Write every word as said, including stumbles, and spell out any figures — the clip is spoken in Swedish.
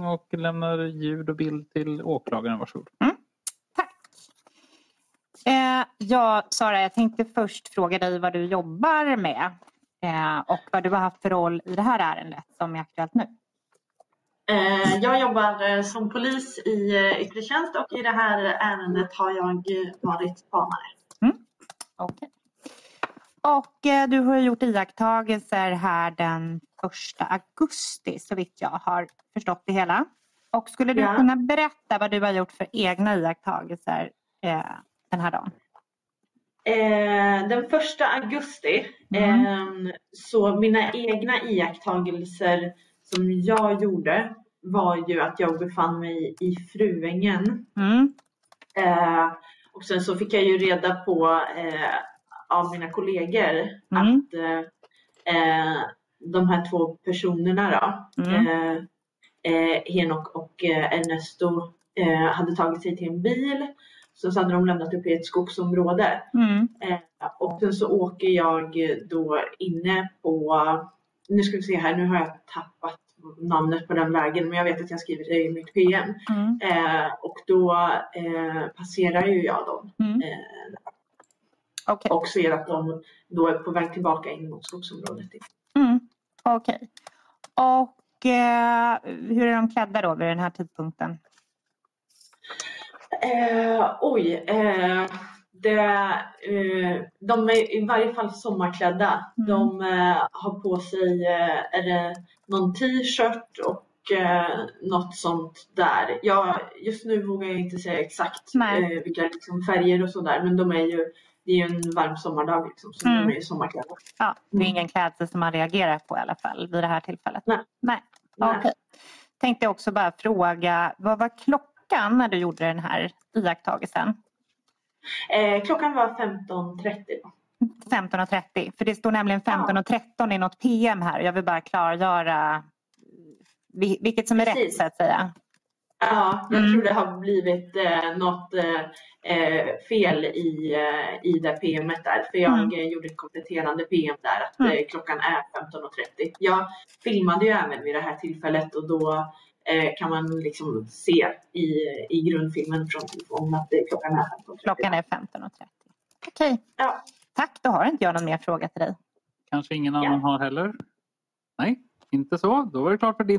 och lämnar ljud och bild till åklagaren. Varsågod. Mm. Tack. Eh, ja, Sara, jag tänkte först fråga dig vad du jobbar med eh, och vad du har haft för roll i det här ärendet som är aktuellt nu. Eh, jag jobbar som polis i yttre tjänst och i det här ärendet har jag varit spanare. Mm. Okej. Okay. Och eh, du har gjort iakttagelser här den första augusti så vitt jag har förstått det hela. Och skulle du ja. kunna berätta vad du har gjort för egna iakttagelser eh, den här dagen? Eh, den första augusti mm. eh, så mina egna iakttagelser som jag gjorde var ju att jag befann mig i Fruängen. Mm. Eh, och sen så fick jag ju reda på eh, av mina kollegor mm. att eh, de här två personerna då, mm. eh, eh, Henok och eh, Ernesto eh, hade tagit sig till en bil. Så, så hade de lämnat upp i ett skogsområde. Mm. Eh, och sen så åker jag då inne på, nu ska vi se här, nu har jag tappat namnet på den vägen, men jag vet att jag skrivit det i mitt P M. Mm. Eh, och då eh, passerar ju jag dem. Mm. Eh, Okay. Och ser att de då är på väg tillbaka in mot skogsområdet. Mm. Okej. Okay. Och eh, hur är de klädda då vid den här tidpunkten? Eh, oj. Eh, det, eh, de är i varje fall sommarklädda. Mm. De eh, har på sig eh, är det någon t-shirt och eh, något sånt där. Jag, just nu vågar jag inte säga exakt eh, vilka liksom, färger och sådär. Men de är ju Det är ju en varm sommardag liksom, så mm. de är ju sommarkläder. Ja, det är ingen klädsel som man reagerar på i alla fall vid det här tillfället. Nej. Nej. Okej. Okay. Tänkte också bara fråga, vad var klockan när du gjorde den här iakttagelsen? Eh, klockan var femton trettio. femton trettio, för det står nämligen femton tretton i något P M här. Jag vill bara klargöra vilket som är Precis. rätt så att säga. Ja, jag mm. tror det har blivit eh, något eh, fel i, eh, i det P M:et där. För jag mm. gjorde ett kompletterande P M där att mm. eh, klockan är femton trettio. Jag filmade ju även vid det här tillfället och då eh, kan man liksom se i, i grundfilmen från telefonen att eh, klockan är femton trettio. Klockan är femton trettio. Okej. Okay. Ja. Tack, då har inte jag någon mer fråga till dig. Kanske ingen annan ja. har heller? Nej, inte så. Då var det klart för din